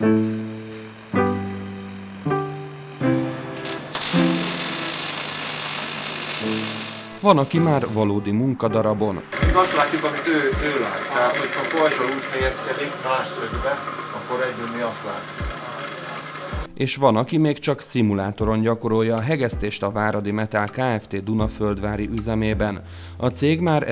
Van, aki már valódi munkadarabon. Még azt látjuk, amit ő lát. Tehát, hogyha a pajzsal úgy helyezkedik más szögbe, akkor egyből mi azt látjuk. És van, aki még csak szimulátoron gyakorolja a hegesztést a Váradi Metál Kft. Dunaföldvári üzemében. A cég már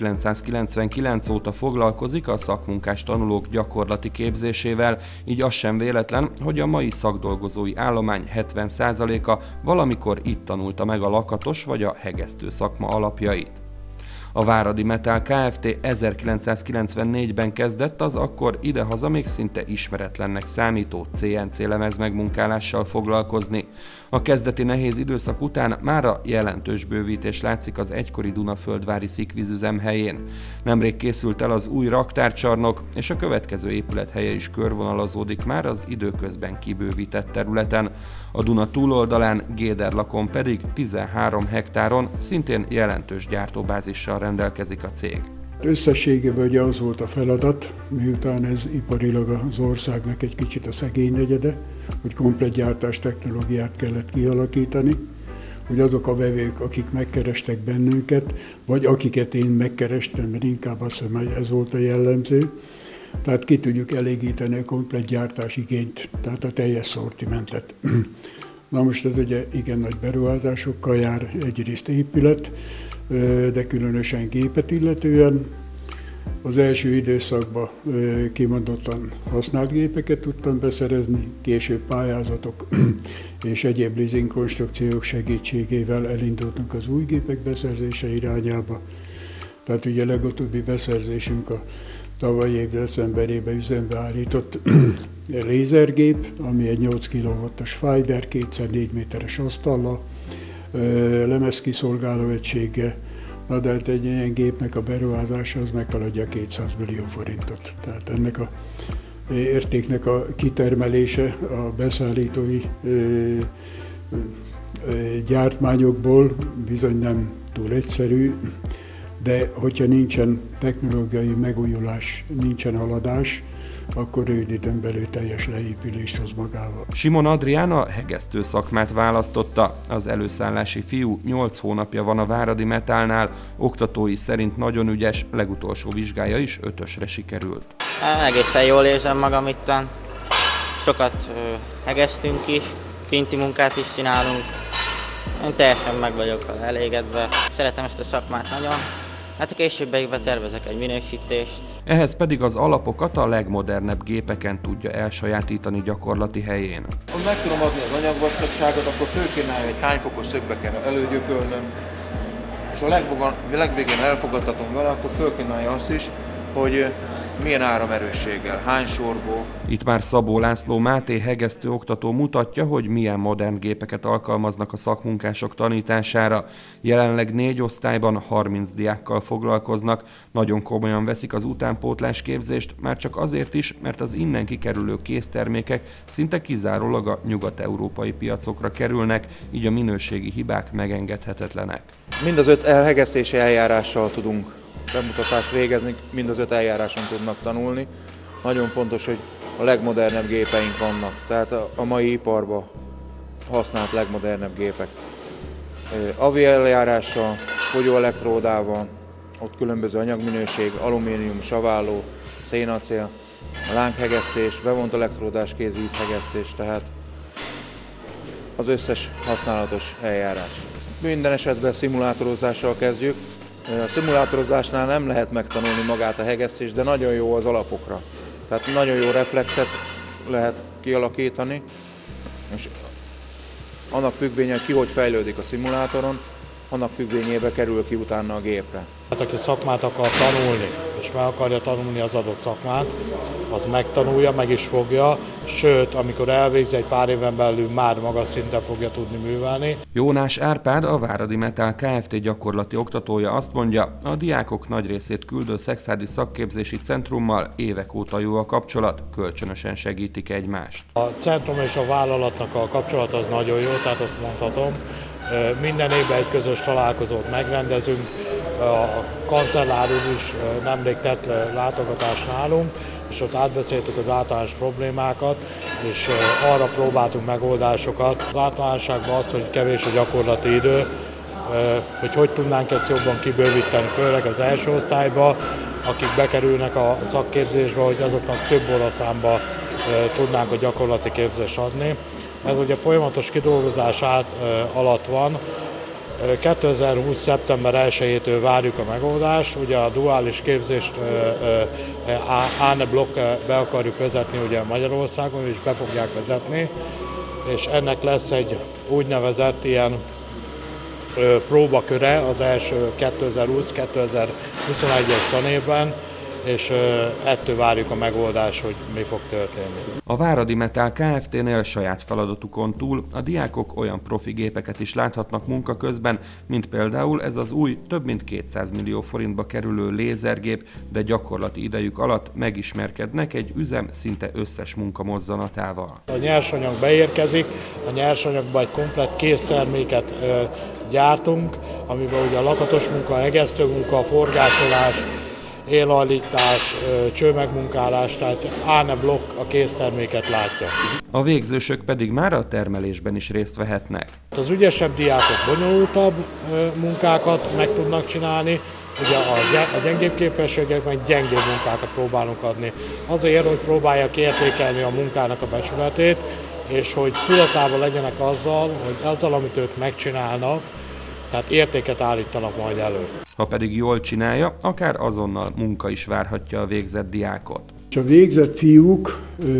1999 óta foglalkozik a szakmunkás tanulók gyakorlati képzésével, így az sem véletlen, hogy a mai szakdolgozói állomány 70%-a valamikor itt tanulta meg a lakatos vagy a hegesztő szakma alapjait. A Váradi Metál Kft. 1994-ben kezdett az akkor idehaza még szinte ismeretlennek számító CNC lemez megmunkálással foglalkozni. A kezdeti nehéz időszak után mára jelentős bővítés látszik az egykori Dunaföldvári szikvízüzem helyén. Nemrég készült el az új raktárcsarnok, és a következő épület helye is körvonalazódik már az időközben kibővített területen. A Duna túloldalán, Géderlakon pedig 13 hektáron szintén jelentős gyártóbázissal rendelkezik a cég. Összességében ugye az volt a feladat, miután ez iparilag az országnak egy kicsit a szegény negyede, hogy komplett gyártás technológiát kellett kialakítani, hogy azok a vevők, akik megkerestek bennünket, vagy akiket én megkerestem, mert inkább azt hiszem, hogy ez volt a jellemző, tehát ki tudjuk elégíteni a komplett gyártás igényt, tehát a teljes szortimentet. Na most ez ugye igen nagy beruházásokkal jár, egyrészt épület, de különösen gépet illetően. Az első időszakban kimondottan használt gépeket tudtam beszerezni, később pályázatok és egyéb leasing konstrukciók segítségével elindultunk az új gépek beszerzése irányába. Tehát ugye legutóbbi beszerzésünk a tavalyi év decemberében üzembe állított lézergép, ami egy 8 kW-os Fiber, 2x4 méteres asztallal, lemezkiszolgáló egységgel. Na de hát egy ilyen gépnek a beruházása az meghaladja 200 millió forintot. Tehát ennek a értéknek a kitermelése a beszállítói gyártmányokból bizony nem túl egyszerű, de hogyha nincsen technológiai megújulás, nincsen haladás, akkor rövid időn belül teljes leépülést hoz magával. Simon Adrián a hegesztő szakmát választotta. Az előszállási fiú 8 hónapja van a Váradi Metálnál, oktatói szerint nagyon ügyes, legutolsó vizsgája is 5-ösre sikerült. Egészen jól érzem magam itten. Sokat hegesztünk is, kinti munkát is csinálunk. Én teljesen meg vagyok elégedve. Szeretem ezt a szakmát nagyon. Hát a későbbiekben tervezek egy minősítést. Ehhez pedig az alapokat a legmodernebb gépeken tudja elsajátítani gyakorlati helyén. Ha meg tudom adni az anyagvastagságot, akkor fölkínálja, hogy hány fokos szögbe kell előgyökölnöm, és a legvégén elfogadtatom vele, akkor fölkínálja azt is, hogy milyen áramerősséggel, hány sorból. Itt már Szabó László Máté hegesztő oktató mutatja, hogy milyen modern gépeket alkalmaznak a szakmunkások tanítására. Jelenleg 4 osztályban 30 diákkal foglalkoznak, nagyon komolyan veszik az utánpótlás képzést, már csak azért is, mert az innen kikerülő késztermékek szinte kizárólag a nyugat-európai piacokra kerülnek, így a minőségi hibák megengedhetetlenek. Mind az 5 hegesztési eljárással tudunk bemutatást végezni, mind az 5 eljáráson tudnak tanulni. Nagyon fontos, hogy a legmodernebb gépeink vannak, tehát a mai iparban használt legmodernebb gépek. AVI eljárással, fogyóelektródával, ott különböző anyagminőség, alumínium, saválló, szénacél, a lánghegesztés, bevont elektródás kézívhegesztés, tehát az összes használatos eljárás. Minden esetben szimulátorozással kezdjük. A szimulátorozásnál nem lehet megtanulni magát a hegesztést, de nagyon jó az alapokra. Tehát nagyon jó reflexet lehet kialakítani, és annak függvényében, hogy ki hogy fejlődik a szimulátoron, annak függvényében kerül ki utána a gépre. Hát aki szakmát akar tanulni, és meg akarja tanulni az adott szakmát, az megtanulja, meg is fogja, sőt, amikor elvégzi, egy pár éven belül már magas szinten fogja tudni művelni. Jónás Árpád, a Váradi Metál Kft. Gyakorlati oktatója azt mondja, a diákok nagy részét küldő Szekszárdi Szakképzési Centrummal évek óta jó a kapcsolat, kölcsönösen segítik egymást. A centrum és a vállalatnak a kapcsolat az nagyon jó, tehát azt mondhatom. Minden évben egy közös találkozót megrendezünk, a kancellár úr is nemrég tett látogatást nálunk, és ott átbeszéltük az általános problémákat, és arra próbáltunk megoldásokat. Az általánosságban az, hogy kevés a gyakorlati idő, hogy tudnánk ezt jobban kibővíteni, főleg az első osztályba, akik bekerülnek a szakképzésbe, hogy azoknak több óraszámba tudnánk a gyakorlati képzést adni. Ez ugye folyamatos kidolgozás alatt van. 2020. szeptember 1-től várjuk a megoldást, ugye a duális képzést ANE-blokk be akarjuk vezetni ugye Magyarországon, és be fogják vezetni, és ennek lesz egy úgynevezett ilyen próbaköre az első 2020-2021-es tanévben, és ettől várjuk a megoldást, hogy mi fog történni. A Váradi Metál Kft-nél saját feladatukon túl a diákok olyan profi gépeket is láthatnak munka közben, mint például ez az új, több mint 200 millió forintba kerülő lézergép, de gyakorlati idejük alatt megismerkednek egy üzem szinte összes munkamozzanatával. A nyersanyag beérkezik, a nyersanyagban egy komplett készterméket gyártunk, amiben ugye a lakatos munka, hegesztő munka, forgácsolás, élhajlítás, csőmegmunkálás, tehát ANE-blokk a készterméket látja. A végzősök pedig már a termelésben is részt vehetnek. Az ügyesebb diákok bonyolultabb munkákat meg tudnak csinálni, ugye a gyengébb képességek meg gyengébb munkákat próbálunk adni. Azért, hogy próbálják értékelni a munkának a becsületét, és hogy tudatában legyenek azzal, hogy azzal, amit ők megcsinálnak, tehát értéket állítanak majd elő. Ha pedig jól csinálja, akár azonnal munka is várhatja a végzett diákot. A végzett fiúknak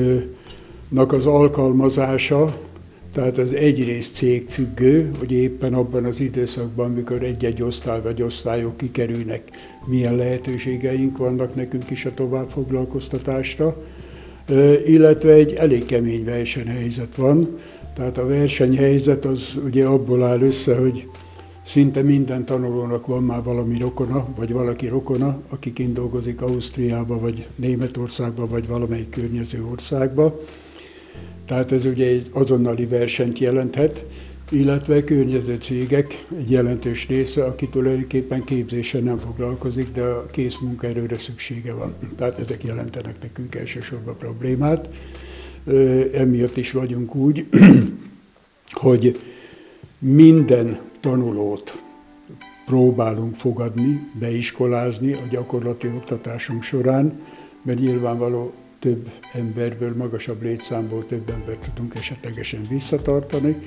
az alkalmazása, tehát az egyrészt cégfüggő, hogy éppen abban az időszakban, amikor egy-egy osztály vagy osztályok kikerülnek, milyen lehetőségeink vannak nekünk is a továbbfoglalkoztatásra, illetve egy elég kemény versenyhelyzet van. Tehát a versenyhelyzet az ugye abból áll össze, hogy szinte minden tanulónak van már valami rokona, vagy valaki rokona, aki kint dolgozik Ausztriába, vagy Németországba, vagy valamelyik környező országba. Tehát ez ugye egy azonnali versenyt jelenthet, illetve környező cégek egy jelentős része, aki tulajdonképpen képzéssel nem foglalkozik, de a kész munkaerőre szüksége van. Tehát ezek jelentenek nekünk elsősorban problémát. Emiatt is vagyunk úgy, hogy minden tanulót próbálunk fogadni, beiskolázni a gyakorlati oktatásunk során, mert nyilvánvaló több emberből, magasabb létszámból több embert tudunk esetlegesen visszatartani.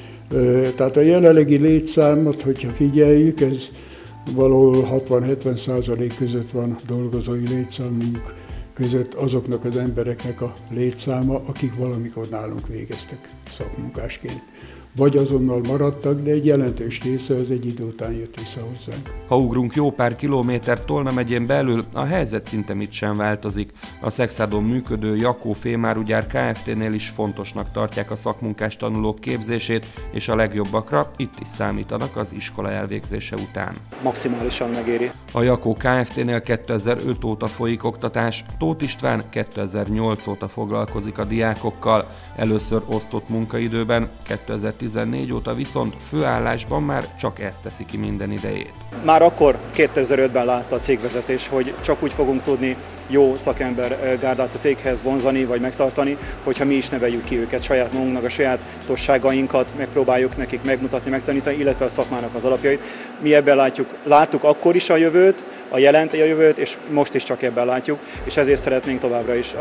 Tehát a jelenlegi létszámot, hogyha figyeljük, ez valahol 60-70% között van dolgozói létszámunk között azoknak az embereknek a létszáma, akik valamikor nálunk végeztek szakmunkásként. Vagy azonnal maradtak, de egy jelentős része az egy idő után jött vissza hozzánk. Ha ugrunk jó pár kilométert Tolna megyén belül, a helyzet szinte mit sem változik. A Szekszádon működő Jakó Fémárugyár Kft-nél is fontosnak tartják a szakmunkás tanulók képzését, és a legjobbakra itt is számítanak az iskola elvégzése után. Maximálisan megéri. A Jakó Kft-nél 2005 óta folyik oktatás, Tóth István 2008 óta foglalkozik a diákokkal, először osztott munkaidőben, 2014 óta viszont főállásban már csak ezt teszi ki minden idejét. Már akkor 2005-ben látta a cégvezetés, hogy csak úgy fogunk tudni jó szakember gárdát a céghez vonzani vagy megtartani, hogyha mi is neveljük ki őket, saját magunknak a sajátosságainkat megpróbáljuk nekik megmutatni, megtanítani, illetve a szakmának az alapjait. Mi ebben láttuk akkor is a jövőt, a jövőt, és most is csak ebben látjuk, és ezért szeretnénk továbbra is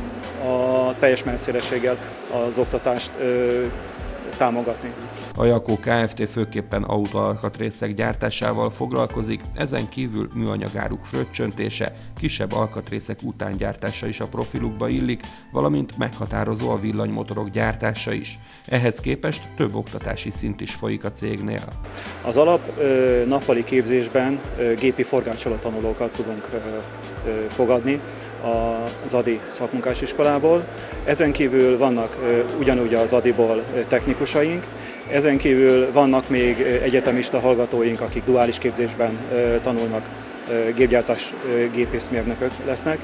a teljes messzélességgel az oktatást támogatni. A Jakó Kft. Főképpen autóalkatrészek gyártásával foglalkozik, ezen kívül műanyagáruk fröccsöntése, kisebb alkatrészek utángyártása is a profilukba illik, valamint meghatározó a villanymotorok gyártása is. Ehhez képest több oktatási szint is folyik a cégnél. Az alap nappali képzésben gépi forgácsoló tanulókat tudunk fogadni az ADI szakmunkásiskolából. Ezen kívül vannak ugyanúgy az ADI-ból technikusaink, ezen kívül vannak még egyetemista hallgatóink, akik duális képzésben tanulnak, gépgyártás gépészmérnökök lesznek,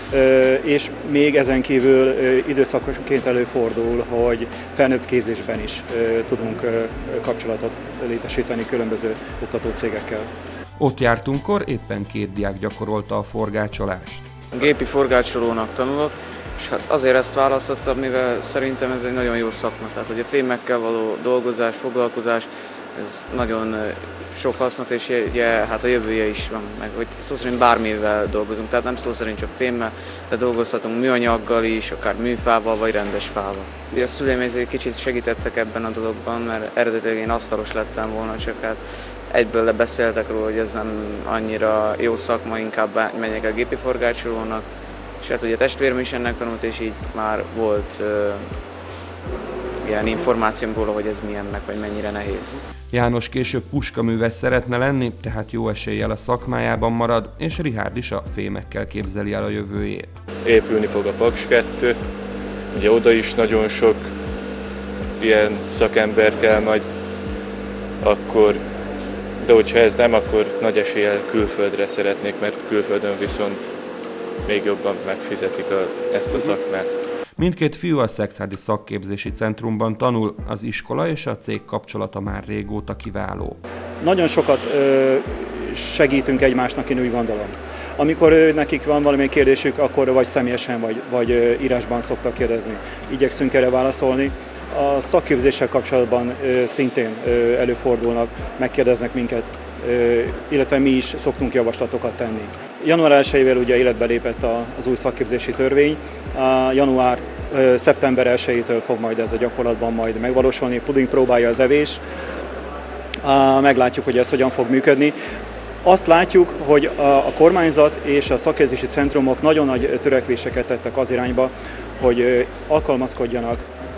és még ezen kívül időszakonként előfordul, hogy felnőtt képzésben is tudunk kapcsolatot létesíteni különböző oktatócégekkel. Ott jártunkkor éppen 2 diák gyakorolta a forgácsolást. Gépi forgácsolónak tanulok, És hát azért ezt választottam, mivel szerintem ez egy nagyon jó szakma. Tehát, hogy a fémekkel való dolgozás, foglalkozás, ez nagyon sok hasznot, és hát a jövője is van, meg hogy szó szerint bármivel dolgozunk, tehát nem szó szerint csak fémmel, de dolgozhatunk műanyaggal is, akár műfával, vagy rendes fával. Ugye a szüleim egy kicsit segítettek ebben a dologban, mert eredetileg én asztalos lettem volna, csak hát egyből lebeszéltek róla, hogy ez nem annyira jó szakma, inkább menjek el gépi forgácsolónak, és hát ugye testvérem is ennek tanult, és így már volt ilyen információm róla, hogy ez milyennek, vagy mennyire nehéz. János később puskaműves szeretne lenni, tehát jó eséllyel a szakmájában marad, és Richárd is a fémekkel képzeli el a jövőjét. Épülni fog a Paks 2, ugye oda is nagyon sok ilyen szakember kell majd, de hogyha ez nem, akkor nagy eséllyel külföldre szeretnék, mert külföldön viszont még jobban megfizetik ezt a szakmát. Mindkét fiú a Szekszárdi Szakképzési Centrumban tanul, az iskola és a cég kapcsolata már régóta kiváló. Nagyon sokat segítünk egymásnak, én úgy gondolom. Amikor nekik van valami kérdésük, akkor vagy személyesen, vagy írásban szoktak kérdezni. Igyekszünk erre válaszolni. A szakképzéssel kapcsolatban szintén előfordulnak, megkérdeznek minket, illetve mi is szoktunk javaslatokat tenni. Január 1-ével ugye életbe lépett az új szakképzési törvény, szeptember 1-től fog majd ez a gyakorlatban majd megvalósulni, puding próbálja az evés, meglátjuk, hogy ez hogyan fog működni. Azt látjuk, hogy a kormányzat és a szakképzési centrumok nagyon nagy törekvéseket tettek az irányba, hogy alkalmazkodjanak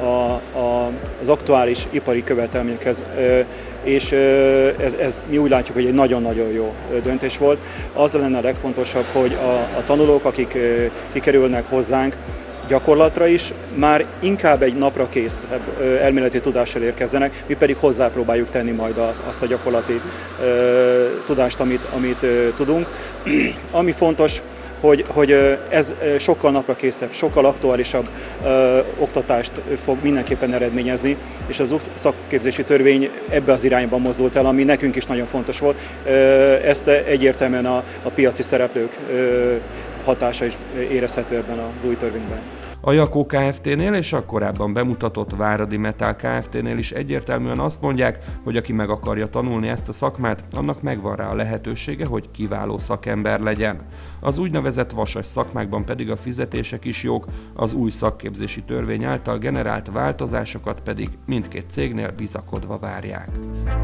az aktuális ipari követelményekhez, és mi úgy látjuk, hogy egy nagyon-nagyon jó döntés volt. Az lenne a legfontosabb, hogy a tanulók, akik kikerülnek hozzánk gyakorlatra is, már inkább egy napra kész elméleti tudással érkezzenek, mi pedig hozzápróbáljuk tenni majd azt a gyakorlati tudást, amit tudunk. Ami fontos, hogy ez sokkal napra készebb, sokkal aktuálisabb oktatást fog mindenképpen eredményezni, és az szakképzési törvény ebbe az irányba mozdult el, ami nekünk is nagyon fontos volt. Ezt egyértelműen a piaci szereplők hatása is érezhető ebben az új törvényben. A Jakó Kft-nél és a korábban bemutatott Váradi Metal Kft-nél is egyértelműen azt mondják, hogy aki meg akarja tanulni ezt a szakmát, annak megvan rá a lehetősége, hogy kiváló szakember legyen. Az úgynevezett vasas szakmákban pedig a fizetések is jók, az új szakképzési törvény által generált változásokat pedig mindkét cégnél bizakodva várják.